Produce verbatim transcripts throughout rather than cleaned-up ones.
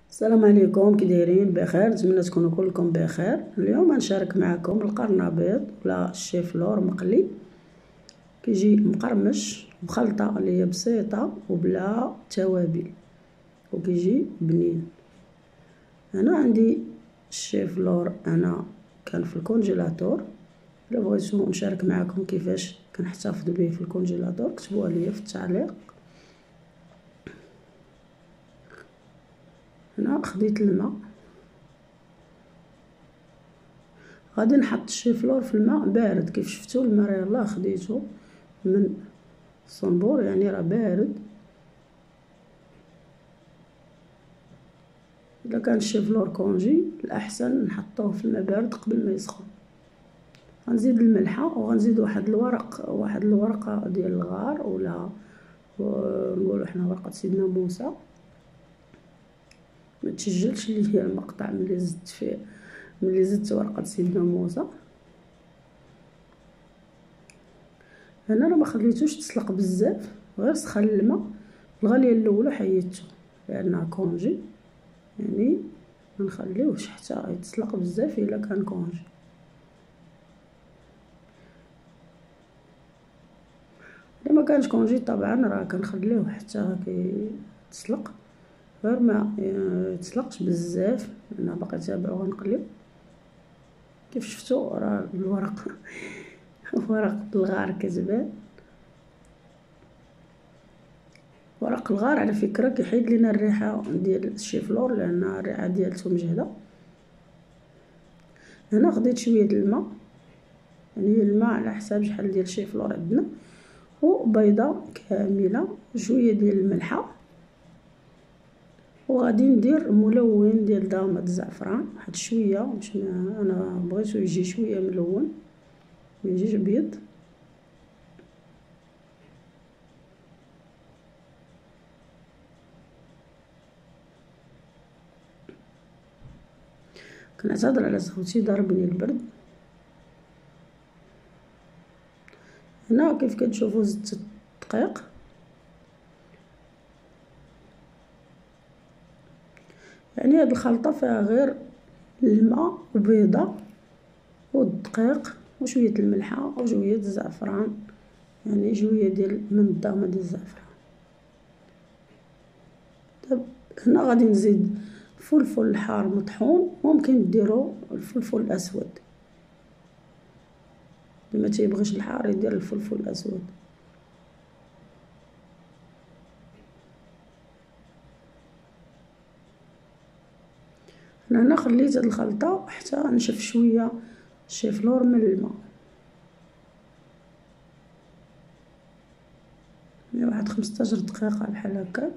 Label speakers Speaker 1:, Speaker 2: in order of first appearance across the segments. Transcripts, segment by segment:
Speaker 1: السلام عليكم، كي دايرين؟ بخير، نتمنى تكونوا كلكم بخير. اليوم غنشارك معكم القرنبيط ولا الشيفلور مقلي. كيجي مقرمش بخلطه اللي هي بسيطه وبلا توابل، وكيجي بنين. انا عندي الشيفلور، انا كان في الكونجيلاتور. الا بغيتو نشارك معكم كيفاش كنحتفظ به في الكونجيلاتور كتبوها ليا في التعليق. هنا خديت الماء، غادي نحط الشيفلور في الماء بارد. كيف شفتوا الماء يلاه خديته من الصنبور، يعني راه بارد. الا كان الشيفلور كونجي الاحسن نحطوه في الماء بارد قبل ما يسخن. غنزيد الملحه وغنزيد واحد الورق واحد الورقه ديال الغار، ولا نقولوا حنا ورقه سيدنا موسى، ما تسجلش اللي هي المقطع ملي زدت فيه ملي زدت ورقه سيدنا موسى. هنا راه ما خليتوش تسلق بزاف، غير سخن الماء. الغليه الاولى حيدته لانها كونجي، يعني ما نخليوهش حتى يتسلق بزاف الا كان كونجي. الا ما كانش كونجي طبعا راه كنخليوه حتى كيتسلق، غير ما يتسلقش بزاف. انا باقي تابعو غنقلب. كيف شفتوا راه الورق ورق الغار كتبان. ورق الغار على فكره كيحيد لينا الريحه ديال الشيفلور، لان الريحه ديالته مجهده. هنا خديت شويه د الماء، يعني الماء على حساب شحال ديال الشيفلور عندنا، وبيضه كامله، شويه ديال الملحه، وغادي ندير ملون ديال دامة الزعفران واحد شويه، باش انا بغيتو يجي شويه ملون ما يجيش بيض. كنعتذر على صوتي، ضربني البرد. هنا كيف كتشوفوا زدت الدقيق، يعني هاد الخلطه فيها غير الماء وبيضه والدقيق وشويه الملحه وشويه الزعفران، يعني شويه ديال من الدامه ديال الزعفران. طب هنا غادي نزيد فلفل حار مطحون، ممكن ديروا الفلفل الاسود، اللي ما تيبغيش الحار يدير الفلفل الاسود. انا هنا خليت هاد الخلطه حتى نشف شويه الشيفلور من الماء، يعني واحد خمسطاش دقيقه بحال هكاك.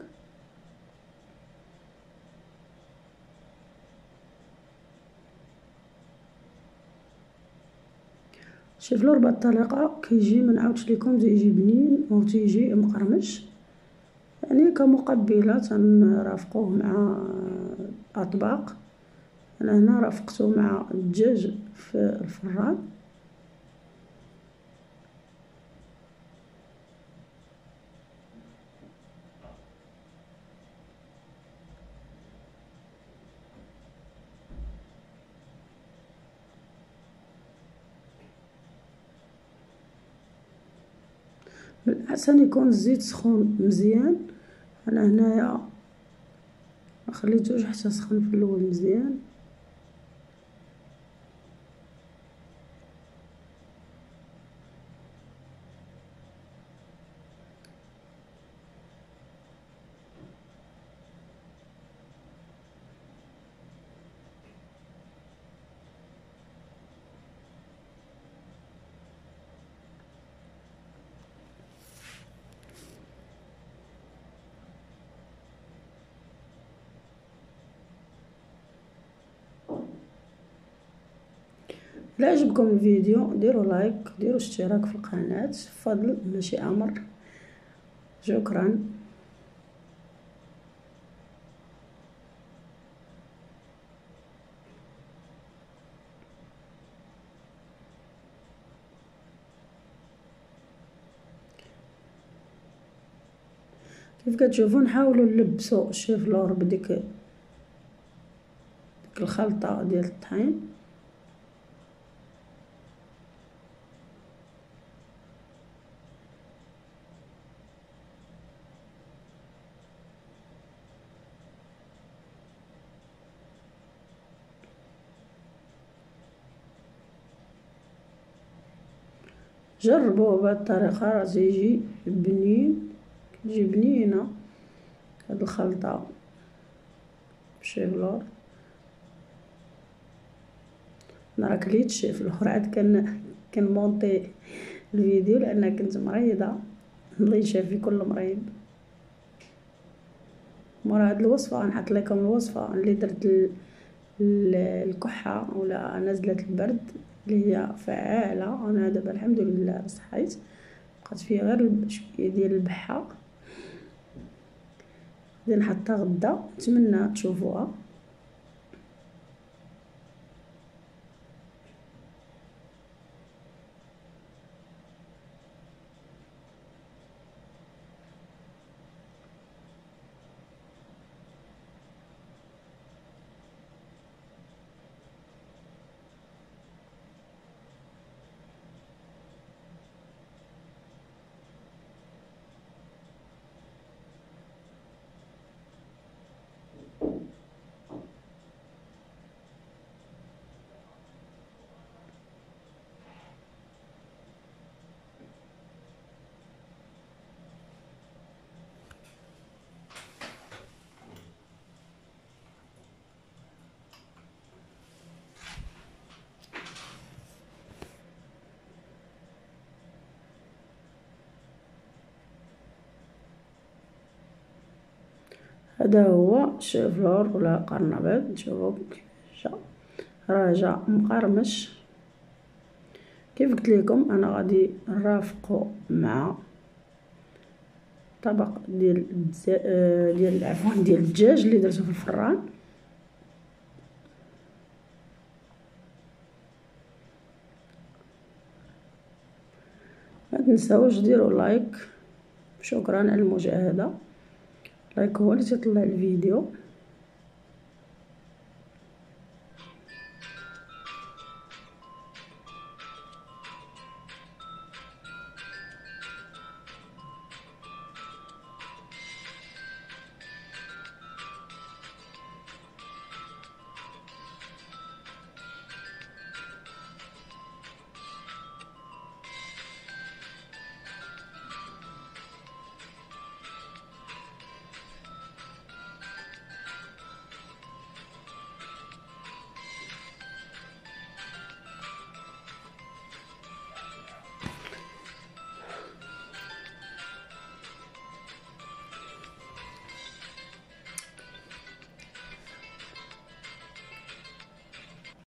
Speaker 1: الشيفلور بهاد الطريقه كيجي، ما نعاودش لكم، تيجي بنين وتيجي مقرمش، يعني كمقبله تنرافقوه مع اطباق. انا هنا رافقته مع الدجاج في الفران. من الاحسن يكون الزيت سخون مزيان. انا هنايا ما خليتوش حتى سخن في الاول مزيان. لا عجبكم الفيديو ديروا لايك، ديروا اشتراك في القناه، فضل ماشي امر. شكرا. كيف كتشوفوا نحاولوا نلبسوا الشيفلور بديك الخلطة ديال الطحين. جربوه بهاد الطريقة راه تيجي بنين، كتجي بنينة هاد الخلطة شيف لور. انا راه كليت شيف لور، عاد كن كنمونطي الفيديو لان كنت مريضة. الله يشافي كل مريض. مورا هاد الوصفة غنحط لكم الوصفة اللي درت الكحة ولا نزلة البرد اللي هي فعالة. انا دابا الحمد لله صحيت، بقات فيها غير شويه ديال البحة. غادي نحطها غدا، نتمنى تشوفوها. هذا هو شيف لور ولا قرنبيط. نشوفو كيفاش جا، راه جا مقرمش. كيف قلت لكم انا غادي نرافقو مع طبق ديال ديال عفوا ديال الدجاج اللي درتو في الفران. ما تنساوش ديروا لايك. شكرا على المشاهده. لايك هو اللي تيطلع الفيديو.